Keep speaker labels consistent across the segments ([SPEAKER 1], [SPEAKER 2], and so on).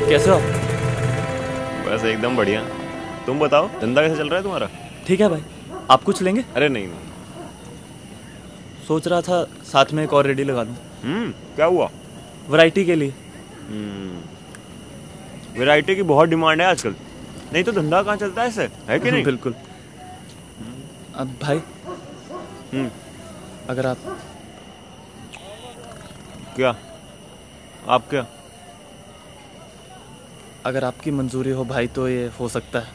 [SPEAKER 1] कैसे हो?
[SPEAKER 2] बस एकदम बढ़िया। तुम बताओ, धंधा कैसे चल रहा है तुम्हारा?
[SPEAKER 1] ठीक है भाई। आप कुछ लेंगे?
[SPEAKER 2] अरे नहीं।
[SPEAKER 1] सोच रहा था साथ में एक और रेडी लगा दूं।
[SPEAKER 2] क्या हुआ?
[SPEAKER 1] वैरायटी के लिए।
[SPEAKER 2] वैरायटी की बहुत डिमांड है आजकल, नहीं तो धंधा कहाँ चलता है ऐसे, है कि नहीं?
[SPEAKER 1] बिल्कुल। अब भाई अगर आप
[SPEAKER 2] क्या
[SPEAKER 1] अगर आपकी मंजूरी हो भाई तो ये हो सकता है।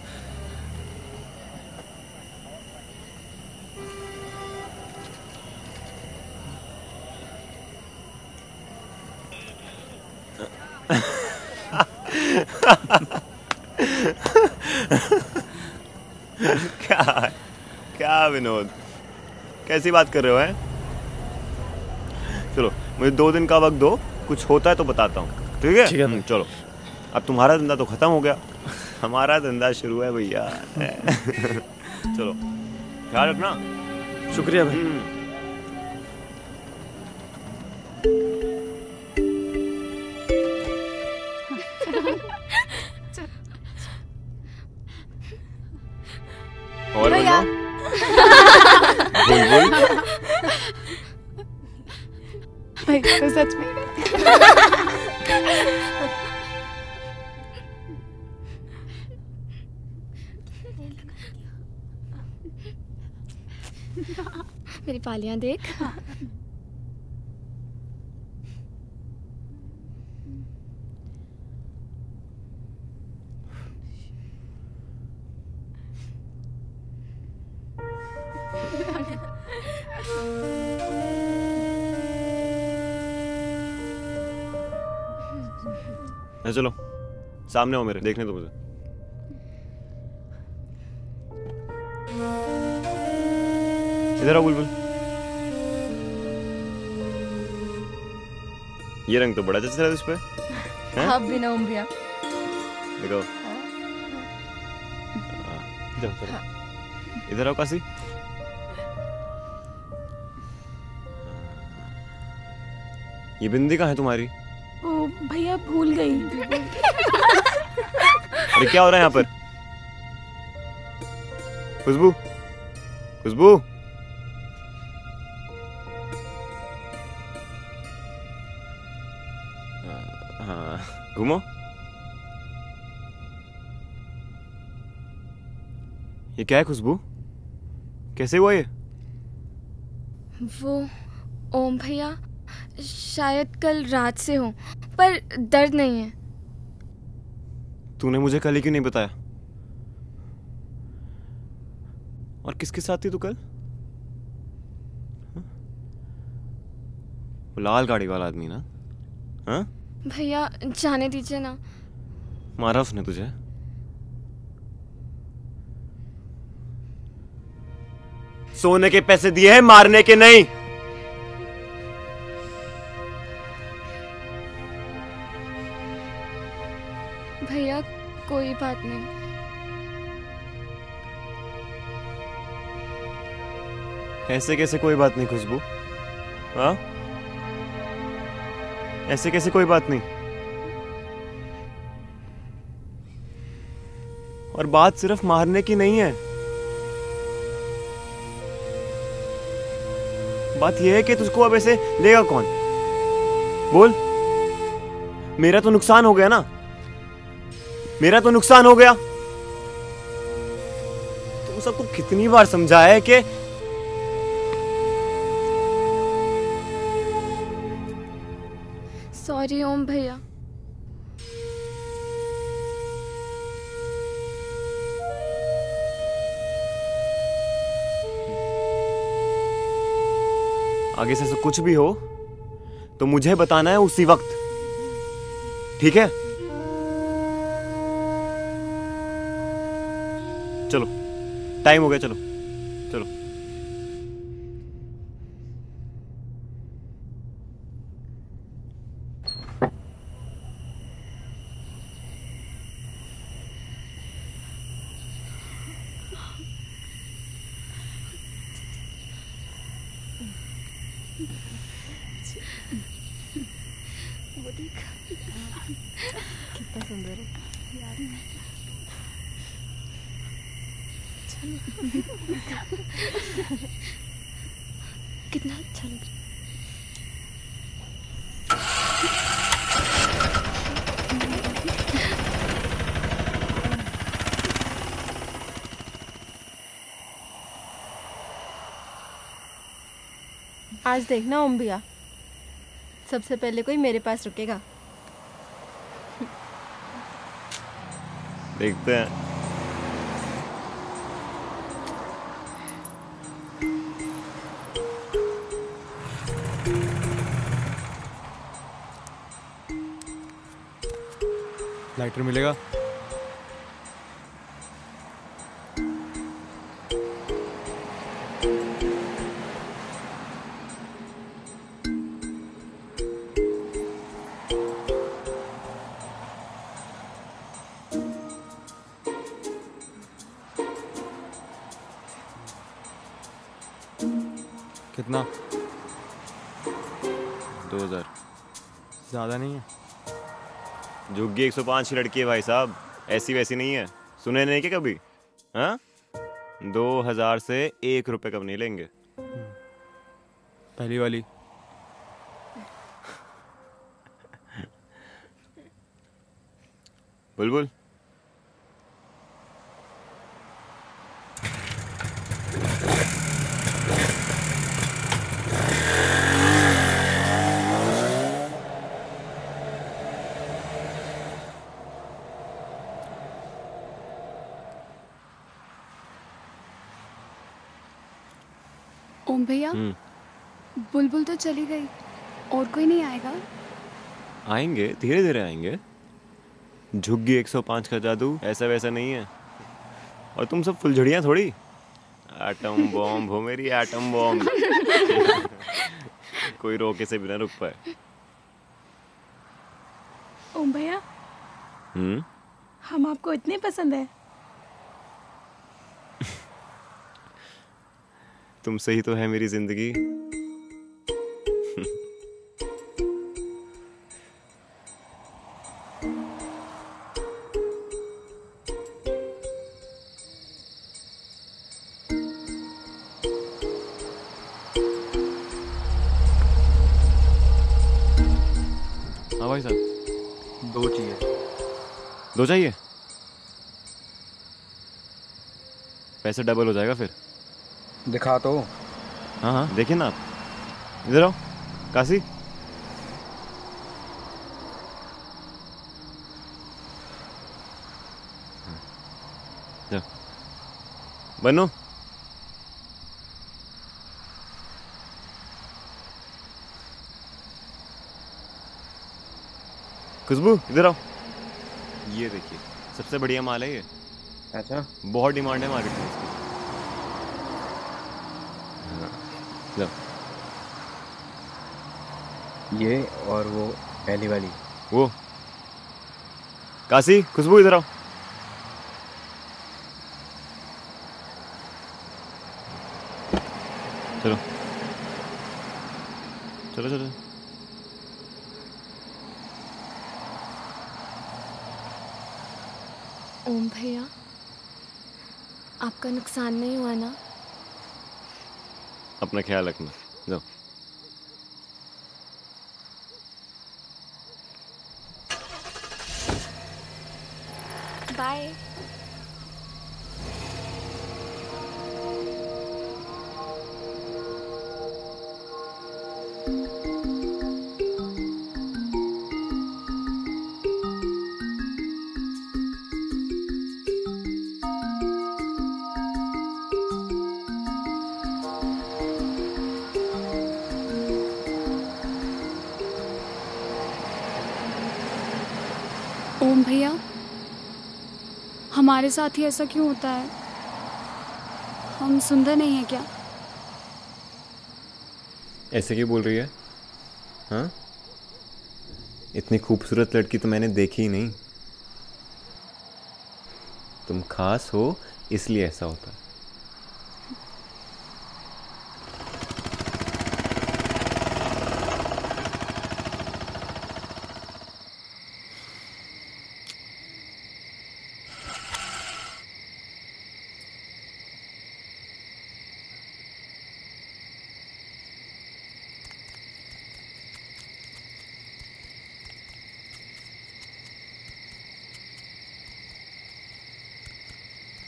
[SPEAKER 2] क्या विनोद, कैसी बात कर रहे हो? हैं? चलो मुझे 2 दिन का वक्त दो, कुछ होता है तो बताता हूँ। ठीक है? चलो, अब तुम्हारा धंधा तो खत्म हो गया, हमारा धंधा शुरू है भैया। चलो ख्याल रखना।
[SPEAKER 1] शुक्रिया भाई।
[SPEAKER 2] और भैया बुलबुल
[SPEAKER 3] भाई तो सच में
[SPEAKER 4] मेरी पालियां देख।
[SPEAKER 2] चलो सामने हो मेरे, देखने दो मुझे। इधर आओ बुलबुल। ये रंग तो बड़ा जच रहा है इस पे।
[SPEAKER 3] आप भी ना ओम भैया।
[SPEAKER 2] देखो इधर आओ काशी। ये बिंदी कहाँ है तुम्हारी?
[SPEAKER 3] ओ भैया भूल गई।
[SPEAKER 2] अरे क्या हो रहा है यहाँ पर? खुशबू, खुशबू। हाँ घूमो। ये क्या है खुशबू, कैसे हुआ ये?
[SPEAKER 4] वो ओम भैया शायद कल रात से हो, पर दर्द नहीं है।
[SPEAKER 2] तूने मुझे कल ही क्यों नहीं बताया? और किसके साथ थी तू कल? वो लाल गाड़ी वाला आदमी ना? हाँ
[SPEAKER 4] भैया जाने दीजिए ना।
[SPEAKER 2] मारा उसने तुझे? सोने के पैसे दिए हैं, मारने के नहीं।
[SPEAKER 4] भैया कोई बात नहीं।
[SPEAKER 2] ऐसे कैसे कोई बात नहीं खुशबू? हाँ ऐसे कैसे कोई बात नहीं? और बात सिर्फ मारने की नहीं है, बात यह है कि तुझको अब ऐसे लेगा कौन? बोल। मेरा तो नुकसान हो गया ना, मेरा तो नुकसान हो गया। तुम सबको कितनी बार समझाया है कि
[SPEAKER 4] सॉरी ओम भैया।
[SPEAKER 2] आगे से कुछ भी हो तो मुझे बताना है उसी वक्त, ठीक है? चलो टाइम हो गया, चलो चलो।
[SPEAKER 3] कितना सुंदर
[SPEAKER 4] कितना अच्छा लग रहा है।
[SPEAKER 3] आज देखना ओम भैया, सबसे पहले कोई मेरे पास रुकेगा।
[SPEAKER 2] देखते हैं।
[SPEAKER 5] लाइटर मिलेगा? कितना?
[SPEAKER 2] 2000।
[SPEAKER 5] ज़्यादा नहीं है?
[SPEAKER 2] झुग्गी 105 की लड़की है भाई साहब, ऐसी वैसी नहीं है। सुने नहीं क्या कभी? हाँ, 2000 से 1 रुपए कम नहीं लेंगे।
[SPEAKER 5] पहली वाली।
[SPEAKER 2] बुलबुल।
[SPEAKER 6] ओम भैया, बुलबुल तो चली गई, और कोई नहीं आएगा?
[SPEAKER 2] आएंगे, धीरे धीरे आएंगे। झुग्गी 105 का जादू ऐसा वैसा नहीं है। और तुम सब फुलझड़ियाँ थोड़ी। एटम बॉम्ब हो मेरी एटम बॉम्ब। कोई रोके से बिना रुक पाए।
[SPEAKER 3] ओम भैया, हम आपको इतने पसंद है।
[SPEAKER 2] तुमसे ही तो है मेरी जिंदगी। हाँ भाई साहब,
[SPEAKER 5] 2 चाहिए।
[SPEAKER 2] 2 चाहिए? पैसे डबल हो जाएगा फिर।
[SPEAKER 5] दिखा तो।
[SPEAKER 2] हाँ हाँ, देखिए ना आप। इधर आओ काशी। जाओ बनो। खुशबू इधर आओ। ये देखिए, सबसे बढ़िया माल है ये।
[SPEAKER 5] अच्छा,
[SPEAKER 2] बहुत डिमांड है मार्केट में इसकी। लो।
[SPEAKER 5] ये और वो पहली वाली।
[SPEAKER 2] वो काशी, खुशबू इधर आओ। चलो चलो चलो।
[SPEAKER 4] ओम भैया, आपका नुकसान नहीं हुआ ना?
[SPEAKER 2] अपना ख्याल रखना। जाओ।
[SPEAKER 4] बाय।
[SPEAKER 6] ओम भैया, हमारे साथ ही ऐसा क्यों होता है? हम सुंदर नहीं है क्या?
[SPEAKER 2] ऐसे क्यों बोल रही है? हाँ, इतनी खूबसूरत लड़की तो मैंने देखी ही नहीं। तुम खास हो इसलिए ऐसा होता है।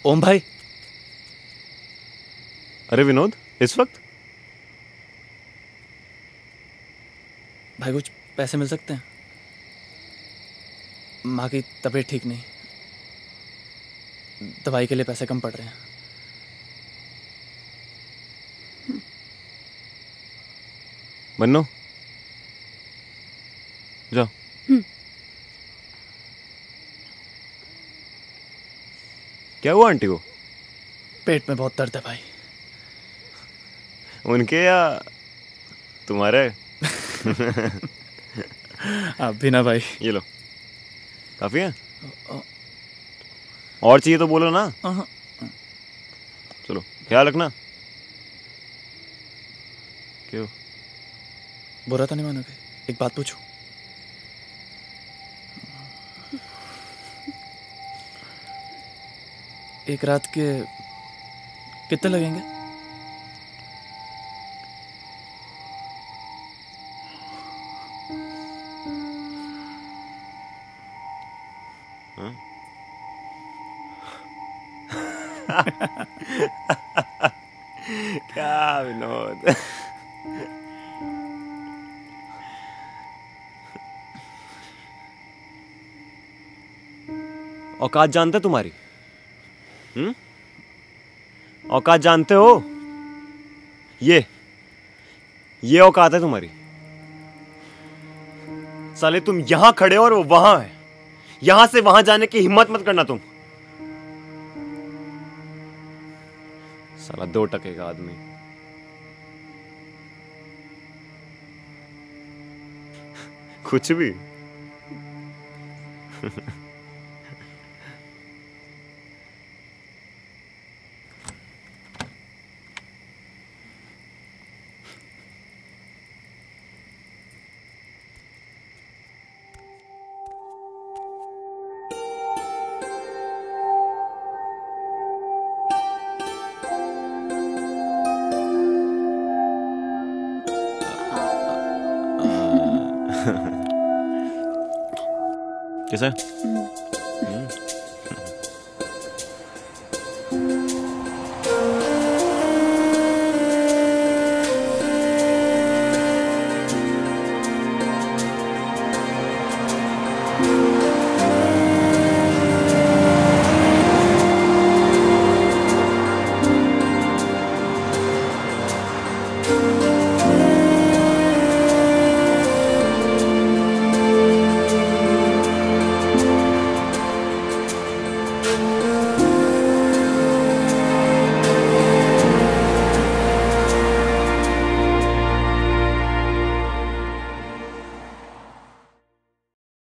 [SPEAKER 1] ओम भाई।
[SPEAKER 2] अरे विनोद, इस वक्त?
[SPEAKER 1] भाई कुछ पैसे मिल सकते हैं? माँ की तबीयत ठीक नहीं, दवाई के लिए पैसे कम पड़ रहे हैं।
[SPEAKER 2] मन्नो, जाओ। क्या हुआ आंटी को?
[SPEAKER 1] पेट में बहुत दर्द है भाई।
[SPEAKER 2] उनके या तुम्हारे?
[SPEAKER 1] आप भी ना भाई।
[SPEAKER 2] ये लो, काफी है? और चाहिए तो बोलो ना। चलो, ख्याल रखना। क्यों?
[SPEAKER 1] बुरा तो नहीं मानोगे? एक बात पूछूं? एक रात के कितने लगेंगे?
[SPEAKER 2] क्या विनोद। औकात जानते तुम्हारी? औकात जानते हो? ये औकात है तुम्हारी। साले तुम यहां खड़े हो और वो वहां है। यहां से वहां जाने की हिम्मत मत करना तुम। साला 2 टके का आदमी। कुछ भी। कैसा है?